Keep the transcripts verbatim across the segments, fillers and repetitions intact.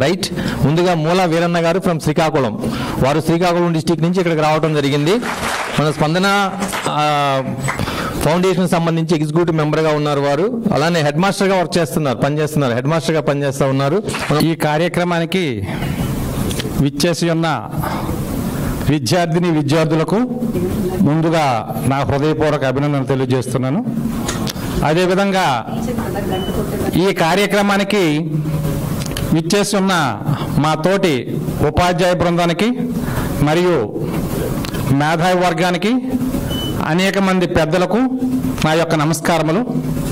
Right. ముందుగా మూల వీరన్న గారు ఫ్రమ్ శ్రీకాకుళం, వారు శ్రీకాకుళం డిస్టిక్ నుంచి ఇక్కడికి రావడం జరిగింది. మన స్పందన ఫౌండేషన్ సంబంధించి ఎగ్జిక్యూటివ్ మెంబర్గా ఉన్నారు వారు. అలానే హెడ్ మాస్టర్గా వర్క్ చేస్తున్నారు, పనిచేస్తున్నారు, హెడ్ మాస్టర్గా పనిచేస్తూ ఉన్నారు. ఈ కార్యక్రమానికి విచ్చేసి ఉన్న విద్యార్థిని విద్యార్థులకు ముందుగా నా హృదయపూర్వక అభినందనలు తెలియజేస్తున్నాను. అదేవిధంగా ఈ కార్యక్రమానికి విచ్చేసి ఉన్న మా తోటి ఉపాధ్యాయ బృందానికి మరియు మేధావి వర్గానికి, అనేక మంది పెద్దలకు నా యొక్క నమస్కారములు.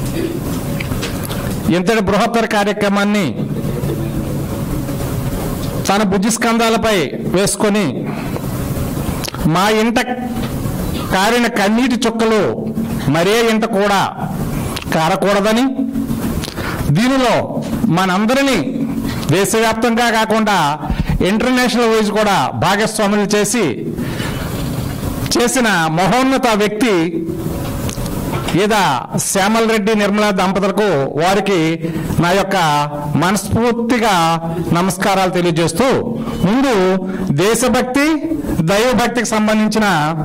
ఇంతటి బృహత్తర కార్యక్రమాన్ని తన భుజస్కంధాలపై వేసుకొని మా ఇంట కారిన కన్నీటి చుక్కలు మరే ఇంట కూడా కారకూడదని, దీనిలో మనందరినీ దేశవ్యాప్తంగా కాకుండా ఇంటర్నేషనల్ వైజ్ కూడా భాగస్వాములు చేసి చేసిన మహోన్నత వ్యక్తి ఈదా శ్యామల్ రెడ్డి నిర్మలా దంపతులకు వారికి నా యొక్క మనస్ఫూర్తిగా నమస్కారాలు తెలియజేస్తూ, ముందు దేశభక్తి దైవభక్తికి సంబంధించిన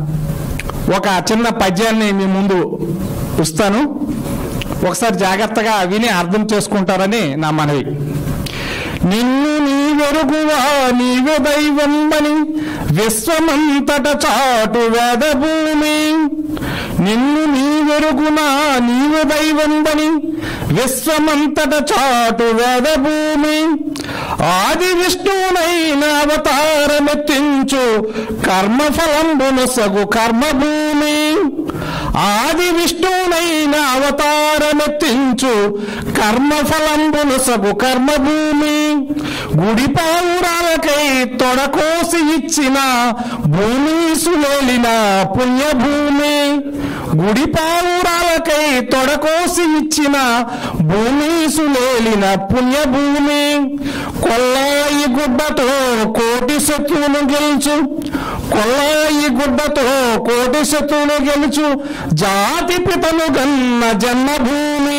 ఒక చిన్న పద్యాన్ని మీ ముందు ఇస్తాను. ఒకసారి జాగ్రత్తగా విని అర్థం చేసుకుంటారని నా మనవి. నిన్ను నీవెరుగువా నీవే దైవమని విశ్వమంతట చాటు వేదభూమి, నిన్ను నీవెరుగునా నీవే దైవమని విశ్వమంతట చాటు వేదభూమి, ఆది విష్ణువునైన అవతారమెత్తించు కర్మఫలంబును సగు కర్మభూమి, ఆది విష్ణువునైన అవతారమెత్తించు కర్మఫలంబును సగు కర్మభూమి, గుడి పావురాలకై తొడకోసి ఇచ్చిన భూమి సులేలిన పుణ్యభూమి, గుడి పావురాలకై తొడకోసి ఇచ్చిన భూమి సులేలిన పుణ్యభూమి, కొల్లాయి గుడ్డతో కోటి శత్రువును గెలుచు, కొల్లాయి గుడ్డతో కోటి శత్రువును గెలుచు జాతి పితను గన్న జన్మభూమి,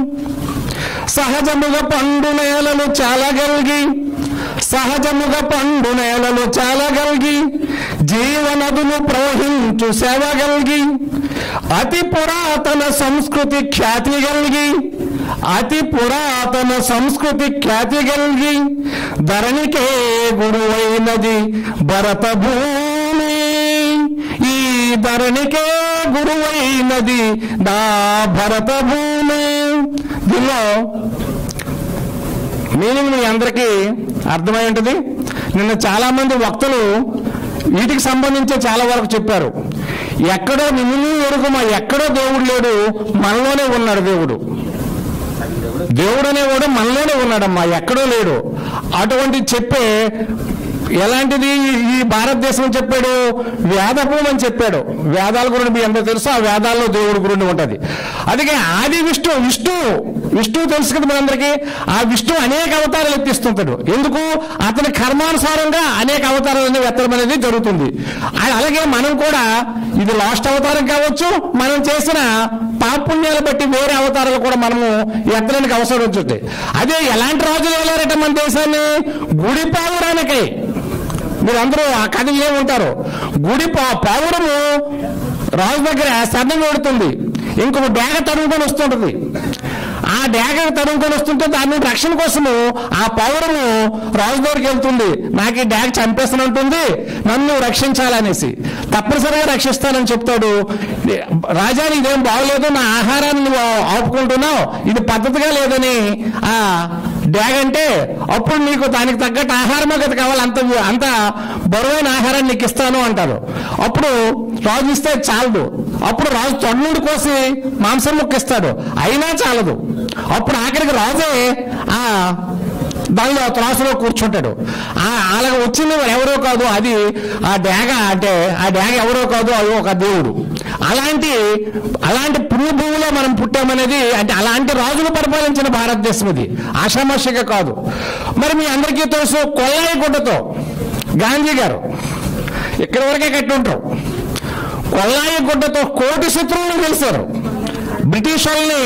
సహజముగా పండు నేలలు చాలగలిగి, సహజముగా పండు నేలలు చాలగలిగి జీవనదులు ప్రవహించు సేవగలిగి, అతి పురాతన సంస్కృతి ఖ్యాతి కలిగి, అతి పురాతన సంస్కృతి ఖ్యాతి కలిగి ధరణికే గురువైనది భరత భూమి, ఈ ధరణికే గురువైనది నా భరత భూమి. దీనిలో మీనింగ్ మీ అందరికీ అర్థమై ఉంటుంది. నిన్న చాలా మంది వక్తలు వీటికి సంబంధించి చాలా వరకు చెప్పారు. ఎక్కడో నిన్ను ఎరుగుమా, ఎక్కడో దేవుడు లేడు, మనలోనే ఉన్నాడు దేవుడు. దేవుడు అనేవాడు మనలోనే ఉన్నాడమ్మా, ఎక్కడో లేడు. అటువంటి చెప్పే ఎలాంటిది ఈ భారతదేశం చెప్పాడు, వేదభూమి అని చెప్పాడు. వేదాల గురించి మీ అందరూ తెలుసు, ఆ వేదాల్లో దేవుడి గురించి ఉంటుంది. అందుకే ఆది విష్ణు విష్ణు విష్ణు తెలుసు కదా మనందరికీ. ఆ విష్ణు అనేక అవతారాలు ఎత్తిస్తుంటాడు. ఎందుకు? అతని కర్మానుసారంగా అనేక అవతారాలన్నీ ఎత్తడం అనేది జరుగుతుంది. అలాగే మనం కూడా ఇది లాస్ట్ అవతారం కావచ్చు, మనం చేసిన పాపుణ్యాలు బట్టి వేరే అవతారాలు కూడా మనము ఎత్తడానికి అవసరం వచ్చింది. అదే ఎలాంటి రాజులు వెళ్ళారట మన దేశాన్ని? గుడి పావురానికై. మీరు అందరూ ఆ కథ ఏముంటారు, గుడి పా పావురము రాజు దగ్గర శబ్దం కొడుతుంది, ఇంకొక డేగ తరుముకొని వస్తుంటుంది. ఆ డేగ తరుముకొని వస్తుంటే దాని రక్షణ కోసము ఆ పావురము రాజు దగ్గరికి వెళ్తుంది. నాకు ఈ డేగ చంపేస్తానంటుంది, నన్ను రక్షించాలనేసి. తప్పనిసరిగా రక్షిస్తానని చెప్తాడు. రాజా ఇదేం బాగోలేదు, నా ఆహారాన్ని నువ్వు ఆపుకుంటున్నావు, ఇది పద్ధతిగా లేదని ఆ డ్యాగ్ అంటే, అప్పుడు నీకు దానికి తగ్గట్టు ఆహారమే కదా కావాలి, అంత అంత బరువైన ఆహారాన్ని నీకు ఇస్తాను అంటారు. అప్పుడు రాజు ఇస్తే చాలదు. అప్పుడు రాజు తొండూడి కోసి మాంసం ముక్కిస్తాడు, అయినా చాలదు. అప్పుడు ఆఖరికి రాజే ఆ దానిలో త్రాసులో కూర్చుంటాడు. ఆ అలాగ వచ్చింది ఎవరో కాదు, అది ఆ డ్యాగ అంటే ఆ డ్యాగ ఎవరో కాదు, అది ఒక దేవుడు. అలాంటి అలాంటి పుణ్యభూమిలో మనం పుట్టామనేది, అంటే అలాంటి రాజులు పరిపాలించిన భారతదేశం ఇది, ఆషామాషిగా కాదు. మరి మీ అందరికీ తెలుసు, కొల్లాయి గుడ్డతో గాంధీ గారు ఇక్కడి వరకే కట్టి ఉంటారు. కొల్లాయి గుడ్డతో కోటి శత్రువులను గెలిచారు. బ్రిటిష్ వాళ్ళని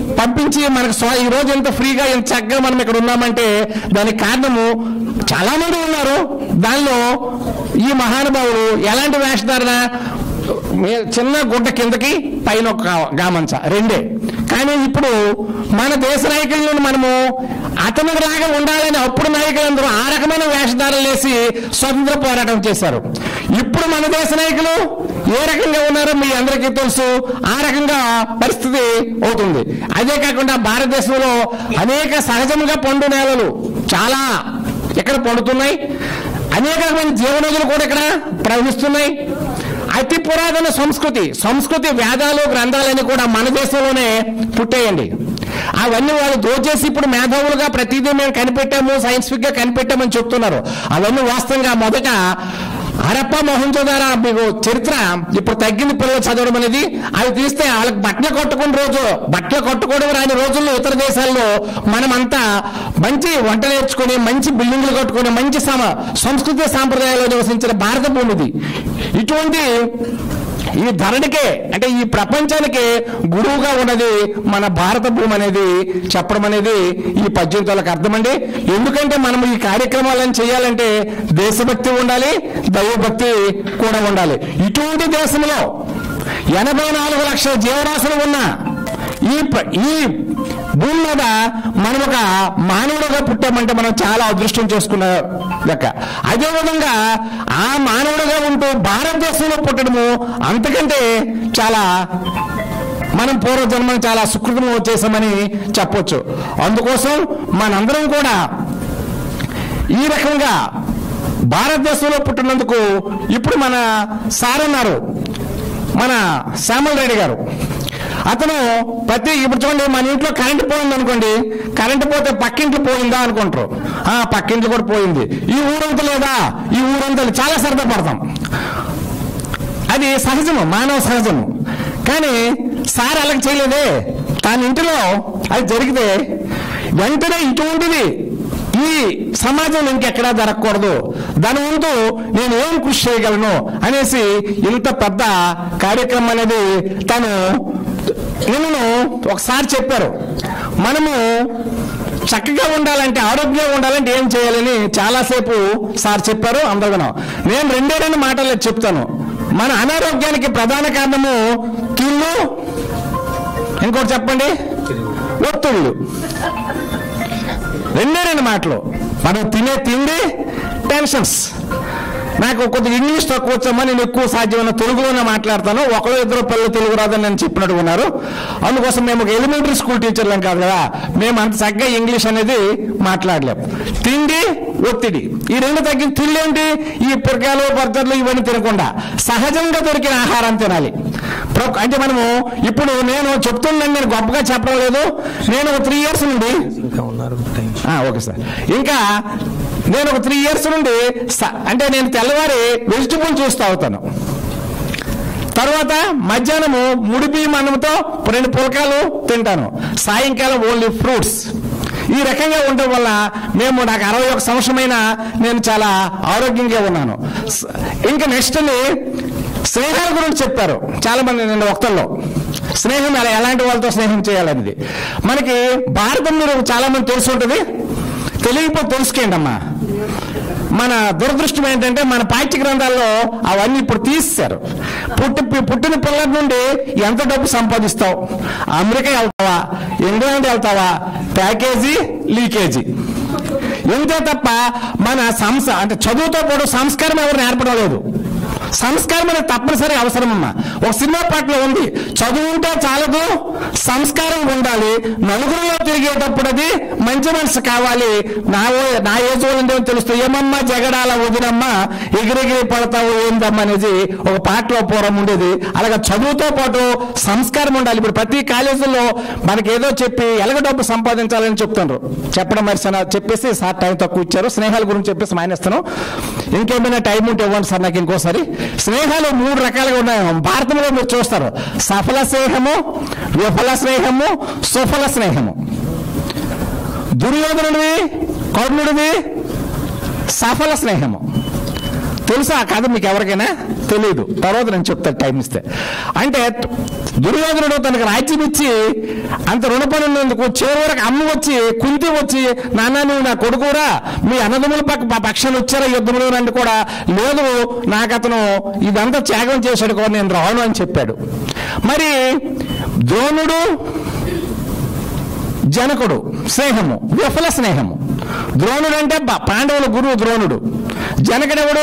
పంపించి మనకు స్వ ఈ రోజు ఎంత ఫ్రీగా ఎంత చక్కగా మనం ఇక్కడ ఉన్నామంటే దానికి కారణము చాలా మంది ఉన్నారు. దానిలో ఈ మహానుభావుడు ఎలాంటి వేషధారణ, చిన్న గుడ్డ కిందకి పైన ఒక గామంచ రెండే. కానీ ఇప్పుడు మన దేశ నాయకులను మనము అతని లాగా ఉండాలని అప్పుడు నాయకులందరూ ఆ రకమైన వేషధారాలు వేసి స్వతంత్ర పోరాటం చేశారు. ఇప్పుడు మన దేశ నాయకులు ఏ రకంగా ఉన్నారో మీ అందరికీ తెలుసు. ఆ రకంగా పరిస్థితి అవుతుంది. అదే కాకుండా భారతదేశంలో అనేక సహజంగా పండు నేలలు చాలా ఇక్కడ పండుతున్నాయి. అనేక రకమైన జీవనదులు కూడా ఇక్కడ ప్రవహిస్తున్నాయి. అతి పురాతన సంస్కృతి సంస్కృతి వేదాలు గ్రంథాలని కూడా మన దేశంలోనే పుట్టేయండి. అవన్నీ వాళ్ళు దోచేసి ఇప్పుడు మేధావులుగా ప్రతిదీ మేము కనిపెట్టాము, సైంటిఫిక్ గా కనిపెట్టామని చెప్తున్నారు. అవన్నీ వాస్తవంగా మొదట హరప్ప మొహంజోదారో మీకు చరిత్ర ఇప్పుడు తగ్గింది పిల్లలు చదవడం అనేది. అవి తీస్తే వాళ్ళకి బట్టలు కట్టుకున్న రోజు, బట్టలు కట్టుకోవడం రాని రోజుల్లో ఇతర దేశాల్లో మనమంతా మంచి వంట నేర్చుకుని మంచి బిల్డింగ్లు కట్టుకుని మంచి సమ సంస్కృతి సాంప్రదాయాలు నివసించిన భారత భూమిది. ఇటువంటి ఈ ధరణికే అంటే ఈ ప్రపంచానికి గురువుగా ఉన్నది మన భారత భూమి అనేది చెప్పడం అనేది ఈ పద్దెనిమిదిలకు అర్థమండి. ఎందుకంటే మనం ఈ కార్యక్రమాలను చేయాలంటే దేశభక్తి ఉండాలి, దైవభక్తి కూడా ఉండాలి. ఇటువంటి దేశంలో ఎనభై నాలుగు లక్షల జీవరాశులు ఉన్న ఈ ఈ భూమి మీద మనం ఒక మానవుడుగా పుట్టామంటే మనం చాలా అదృష్టం చేసుకున్న లెక్క. అదేవిధంగా ఆ మానవుడుగా ఉంటూ భారతదేశంలో పుట్టడము అంతకంటే చాలా మనం పూర్వజన్మం చాలా సుకృతం చేసామని చెప్పొచ్చు. అందుకోసం మనందరం కూడా ఈ రకంగా భారతదేశంలో పుట్టినందుకు ఇప్పుడు మన సార్ ఉన్నారు, మన శ్యామల్ రెడ్డి గారు. అతను ప్రతి ఇప్పుడు చూడండి, మన ఇంట్లో కరెంటు పోయింది అనుకోండి, కరెంటు పోతే పక్కింట్లో పోయిందా అనుకుంటారు. ఆ పక్కింట్లో కూడా పోయింది, ఈ ఊరంతా లేదా, ఈ ఊరంతా చాలా సరదా పడతాం. అది సహజము, మానవ సహజము. కానీ సార్ అలాగ చేయలేదే. తన ఇంటిలో అది జరిగితే వెంటనే ఇటువంటిది ఈ సమాజంలో ఇంకెక్కడా జరగకూడదు, దాని ముందు నేను ఏం కృషి చేయగలను అనేసి ఇంత పెద్ద కార్యక్రమం అనేది తను నిన్ను ఒకసారి చెప్పారు. మనము చక్కగా ఉండాలంటే, ఆరోగ్యంగా ఉండాలంటే ఏం చేయాలని చాలాసేపు సార్ చెప్పారు. అందరూ నేను రెండే రెండు మాటలు చెప్తాను. మన అనారోగ్యానికి ప్రధాన కారణము తిళ్ళు, ఇంకోటి చెప్పండి ఒత్తిళ్ళు. రెండే రెండు మాటలు. మనం తినే తిండి, టెన్షన్స్. నాకు కొద్దిగా ఇంగ్లీష్ తక్కువ వచ్చామని నేను ఎక్కువ సాధ్యమైన తెలుగులోనే మాట్లాడతాను. ఒకరు ఇద్దరు పిల్లలు తెలుగు రాదని నేను చెప్పినట్టు ఉన్నారు. అందుకోసం మేము ఒక ఎలిమెంటరీ స్కూల్ టీచర్లం కాదు కదా, మేము అంత చక్కగా ఇంగ్లీష్ అనేది మాట్లాడలేము. తిండి, ఒత్తిడి, ఈ రెండు తగ్గి తిండి ఏంటి, ఈ పురకాయలు బర్గర్లు ఇవన్నీ తినకుండా సహజంగా దొరికిన ఆహారం తినాలి. అంటే మనము ఇప్పుడు నేను చెప్తున్నాను, నేను గొప్పగా చెప్పడం లేదు. నేను ఒక త్రీ ఇయర్స్ నుండి ఓకే సార్ ఇంకా నేను ఒక త్రీ ఇయర్స్ నుండి అంటే నేను తెల్లవారి వెజిటబుల్ జ్యూస్ తాగుతాను. తర్వాత మధ్యాహ్నము ముడి బియ్యం అన్నంతో రెండు పులకాలు తింటాను. సాయంకాలం ఓన్లీ ఫ్రూట్స్. ఈ రకంగా ఉండడం వల్ల మేము నాకు అరవై ఒక సంవత్సరమైన నేను చాలా ఆరోగ్యంగా ఉన్నాను. ఇంకా నెక్స్ట్ స్నేహాల గురించి చెప్పారు చాలా మంది నిన్న వక్తల్లో. స్నేహం ఎలా ఎలాంటి వాళ్ళతో స్నేహం చేయాలనేది మనకి భారతం మీరు చాలా మంది తెలిసి ఉంటుంది. తెలియకపోతే తెలుసుకోండి అమ్మా. మన దురదృష్టం ఏంటంటే మన పాఠ్య గ్రంథాల్లో అవన్నీ ఇప్పుడు తీసేశారు. పుట్టి పుట్టిన పిల్లల నుండి ఎంత డబ్బు సంపాదిస్తావు, అమెరికా వెళ్తావా, ఇంగ్లాండ్ వెళ్తావా, ప్యాకేజీ లీకేజీ, ఇంతే తప్ప మన సంస అంటే చదువుతో పాటు సంస్కారం ఎవరు నేర్పడం లేదు. సంస్కారం అనేది తప్పనిసరి అవసరం అమ్మా. ఒక సినిమా పాటలో ఉంది, చదువుంటే చాలదు సంస్కారం ఉండాలి, నలుగురిలో తిరిగేటప్పుడు అది మంచి మనసు కావాలి, నా నా ఏజ్ వాళ్ళంటే తెలుస్తుంది, ఏమమ్మా జగడాల వదినమ్మా ఎగిరెగిరి పడతావు ఏందమ్మా అనేది ఒక పాటలో పూర్వం ఉండేది. అలాగే చదువుతో పాటు సంస్కారం ఉండాలి. ఇప్పుడు ప్రతి కాలేజీలో మనకి ఏదో చెప్పి ఎలాగ డబ్బు సంపాదించాలని చెప్తున్నారు. చెప్పడం మరి చెప్పేసి సార్ టైం తక్కువ ఇచ్చారు. స్నేహాల గురించి చెప్పేసి మానేస్తాను. ఇంకేమైనా టైం ఉంటే ఇవ్వండి సార్ నాకు ఇంకోసారి. స్నేహాలు మూడు రకాలుగా ఉన్నాయి భారతంలో, మీరు చూస్తారు. సఫల స్నేహము, విఫల స్నేహము, సుఫల స్నేహము. దుర్యోధనుడిది, కర్ణుడిది సఫల స్నేహము. తెలుసా ఆ కథ మీకు ఎవరికైనా? తెలియదు, తర్వాత నేను చెప్తాను టైం ఇస్తే. అంటే దుర్యోధనుడు తనకు రాజ్యం ఇచ్చి అంత రుణపడినందుకు చివరి వరకు అమ్మ వచ్చి కుంతి వచ్చి, నాన్న నువ్వు నా కొడుకురా, మీ అన్నదమ్ముల పక్క పక్షాలు వచ్చారా యుద్ధంలో అంటే కూడా లేదు, నాకు అతను ఇదంతా త్యాగం చేశాడు కూడా నేను రాను అని చెప్పాడు. మరి ద్రోణుడు జనకుడు స్నేహము విఫల స్నేహము. ద్రోణుడు అంటే పాండవుల గురువు ద్రోణుడు. జనకుడెవడు?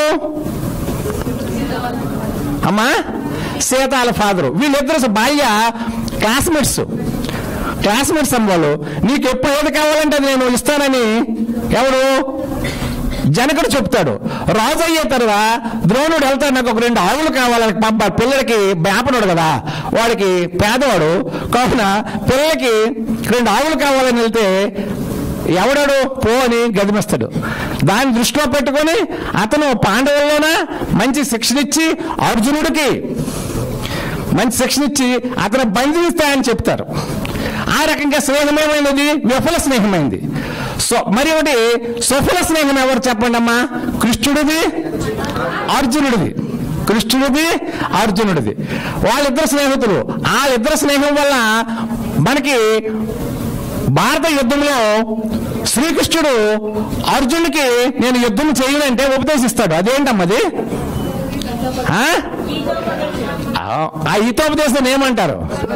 అమ్మా సీతాల ఫాదరు. వీళ్ళిద్దరు బాల్య క్లాస్మేట్స్ క్లాస్మేట్స్ అమ్మ వాళ్ళు. నీకు ఎప్పుడు ఏది కావాలంటే అది నేను ఇస్తానని ఎవడు? జనకుడు చెప్తాడు. రాజు అయ్యే తర్వాత ద్రోణుడు వెళ్తాడు, నాకు ఒక రెండు ఆవులు కావాలని. పాప పిల్లలకి బేపడాడు కదా, వాడికి పేదవాడు కావున పిల్లలకి రెండు ఆవులు కావాలని వెళ్తే ఎవడాడు పో అని గదిమేస్తాడు. దాన్ని దృష్టిలో పెట్టుకొని అతను పాండవుల్లోన మంచి శిక్షణ ఇచ్చి అర్జునుడికి మంచి శిక్షణ ఇచ్చి అతను బంధిస్తాయని చెప్తారు. ఆ రకంగా స్నేహమేమైనది? విఫల స్నేహమైంది. సో మరి ఒకటి సుఫల స్నేహం ఎవరు చెప్పండి అమ్మా? కృష్ణుడిది అర్జునుడిది. కృష్ణుడిది అర్జునుడిది వాళ్ళిద్దరు స్నేహితులు. ఆ ఇద్దరు స్నేహం వల్ల మనకి భారత యుద్ధంలో శ్రీకృష్ణుడు అర్జునుడికి నేను యుద్ధం చేయనంటే ఉపదేశిస్తాడు. అదేంటమ్మది? ఆ గీతోపదేశం ఏమంటారు?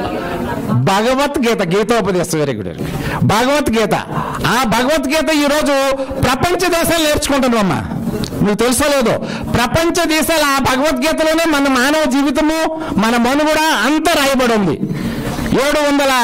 భగవద్గీత. గీతోపదేశం వెరీ గుడ్. భగవద్గీత. ఆ భగవద్గీత ఈరోజు ప్రపంచ దేశాలు నేర్చుకుంటున్నామమ్మా. నువ్వు తెలుసో లేదో, ప్రపంచ దేశాలు ఆ భగవద్గీతలోనే మన మానవ జీవితము మన మనుగడ అంతా రాయబడి ఉంది. ఏడు వందల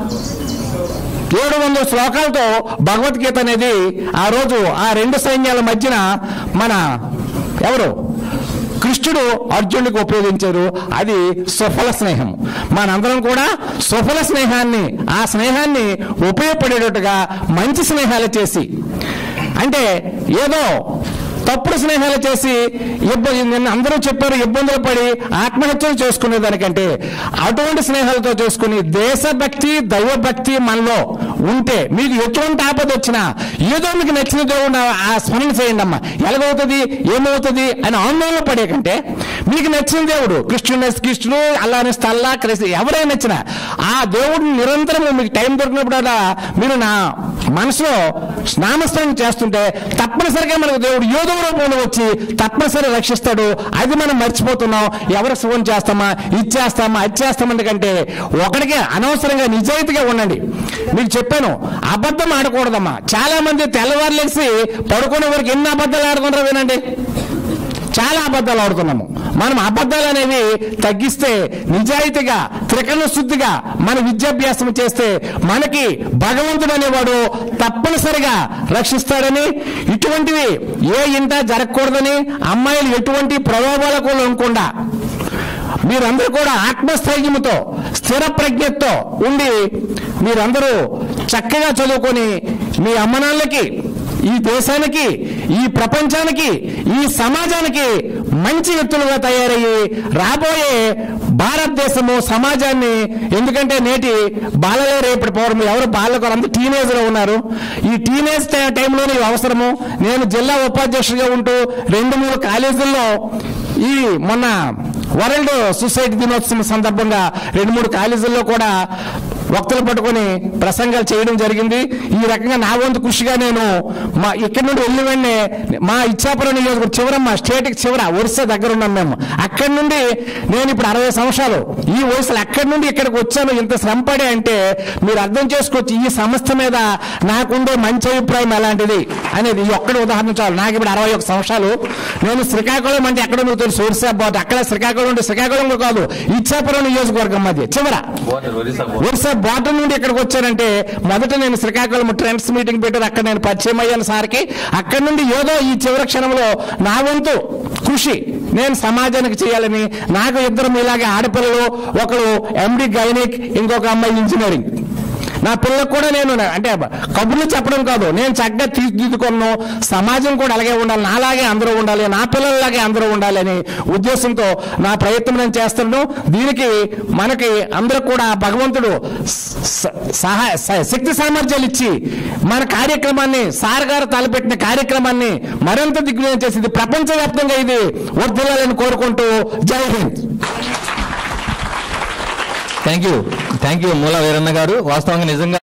ఏడు వందల శ్లోకాలతో భగవద్గీత అనేది ఆ రోజు ఆ రెండు సైన్యాల మధ్యన మన ఎవరు కృష్ణుడు అర్జునుడికి ఉపయోగించారు. అది సుఫల స్నేహం. మనందరం కూడా సుఫల స్నేహాన్ని, ఆ స్నేహాన్ని ఉపయోగపడేటట్టుగా మంచి స్నేహాలు చేసి, అంటే ఏదో తప్పుడు స్నేహాలు చేసి ఇబ్బంది, నిన్న అందరూ చెప్పారు ఇబ్బందులు పడి ఆత్మహత్యలు చేసుకునే దానికంటే అటువంటి స్నేహాలతో చేసుకుని దేశభక్తి దైవభక్తి మనలో ఉంటే మీకు ఎటువంటి ఆపద వచ్చినా ఏదో మీకు నచ్చిన దేవుడు ఆ స్మరణ చేయండి అమ్మా. ఎలాగవుతుంది ఏమవుతుంది అని ఆందోళన పడే కంటే మీకు నచ్చిన దేవుడు కృష్ణుడు కృష్ణుడు అల్లాని స్థల్లా క్రైస్త ఎవరైనా నచ్చినా ఆ దేవుడిని నిరంతరం మీకు టైం దొరికినప్పుడల్లా మీరు నా మనసులో నామస్మరణ చేస్తుంటే తప్పనిసరిగా మనకు దేవుడు ఏదో రూపంలో వచ్చి తప్పనిసరి రక్షిస్తాడు. అది మనం మర్చిపోతున్నాం. ఎవరికి ఫోన్ చేస్తామా, ఇచ్చేస్తామా, అది చేస్తామంటే కంటే ఒకటికే అనవసరంగా నిజాయితీగా ఉండండి. మీకు చెప్పాను అబద్ధం ఆడకూడదమ్మా. చాలా మంది తెల్లవారులేసి పడుకునే వరకు ఎన్ని అబద్ధాలు ఆడుకుంటారో వినండి. చాలా అబద్ధాలు ఆడుతున్నాము. మనం అబద్ధాలు అనేవి తగ్గిస్తే నిజాయితీగా త్రికరణ శుద్ధిగా మన విద్యాభ్యాసం చేస్తే మనకి భగవంతుడు అనేవాడు తప్పనిసరిగా రక్షిస్తాడని, ఇటువంటివి ఏ ఇంట జరగకూడదని, అమ్మాయిలు ఎటువంటి ప్రలోభాలకు లొంగకుండా మీరందరూ కూడా ఆత్మస్థైర్యంతో స్థిర ప్రజ్ఞతో ఉండి మీరందరూ చక్కగా చదువుకొని మీ అమ్మనాన్నలకి, ఈ దేశానికి, ఈ ప్రపంచానికి, ఈ సమాజానికి మంచి వ్యక్తులుగా తయారయ్యి రాబోయే భారతదేశము సమాజాన్ని, ఎందుకంటే నేటి బాలలే రేపటి పౌరులు, ఎవరు బాలకు అందరూ టీనేజ్ లో ఉన్నారు. ఈ టీనేజ్ టైంలోనే అవసరము. నేను జిల్లా ఉపాధ్యక్షుడిగా ఉంటూ రెండు మూడు కాలేజీల్లో ఈ మొన్న వరల్డ్ సొసైటీ దినోత్సవం సందర్భంగా రెండు మూడు కాలేజీల్లో కూడా వక్తలు పట్టుకొని ప్రసంగాలు చేయడం జరిగింది. ఈ రకంగా నా వంతు కృషిగా నేను మా ఇక్కడి నుండి వెళ్ళి వెంటనే మా ఇచ్చాపురం నియోజకవర్గం చివరమ్మ స్టేట్కి చివర ఒరిస్సా దగ్గర ఉన్నాం మేము. అక్కడి నుండి నేను ఇప్పుడు అరవై సంవత్సరాలు ఈ వయసులో అక్కడి నుండి ఇక్కడికి వచ్చాను. ఇంత శ్రమపడే అంటే మీరు అర్థం చేసుకోవచ్చు ఈ సంస్థ మీద నాకుండే మంచి అభిప్రాయం ఎలాంటిది అనేది. ఈ ఒక్కడి ఉదాహరణ చాలు. నాకు ఇప్పుడు అరవై ఒక సంవత్సరాలు. నేను శ్రీకాకుళం అంటే ఎక్కడ మీకు తెలుసు, ఒరిస్సా బార్డర్. అక్కడ శ్రీకాకుళం ఉంటే శ్రీకాకుళంలో కాదు, ఇచ్చాపురం నియోజకవర్గం మధ్య చివర ఒరిస్సా బార్డర్ నుండి ఇక్కడికి వచ్చానంటే మొదట నేను శ్రీకాకుళం ట్రెండ్స్ మీటింగ్ పెట్టారు. అక్కడ నేను పరిచయం అయ్యాను సార్కి. అక్కడి నుండి ఏదో ఈ చివరి క్షణంలో నా వంతు కృషి నేను సమాజానికి చేయాలని, నాకు ఇద్దరు ఇలాగే ఆడపిల్లలు, ఒకరు ఎండి గైనిక్, ఇంకొక అమ్మాయి ఇంజనీరింగ్. నా పిల్లలకు కూడా నేను అంటే కబుర్లు చెప్పడం కాదు, నేను చక్కగా తీర్చిదిద్దుకున్నాను, సమాజం కూడా అలాగే ఉండాలి, నాలాగే అందరూ ఉండాలి, నా పిల్లలలాగే అందరూ ఉండాలి అనే ఉద్దేశంతో నా ప్రయత్నం నేను చేస్తున్నాను. దీనికి మనకి అందరూ కూడా భగవంతుడు సహాయ శక్తి సామర్థ్యాలు ఇచ్చి మన కార్యక్రమాన్ని, సార్ గారు తలపెట్టిన కార్యక్రమాన్ని మరింత దిగ్విజయం చేసింది, ప్రపంచవ్యాప్తంగా ఇది వర్ధిల్లాలని కోరుకుంటూ Jai Hind. Thank you thank you Moola Veeranna గారు. వాస్తవంగా నిజంగా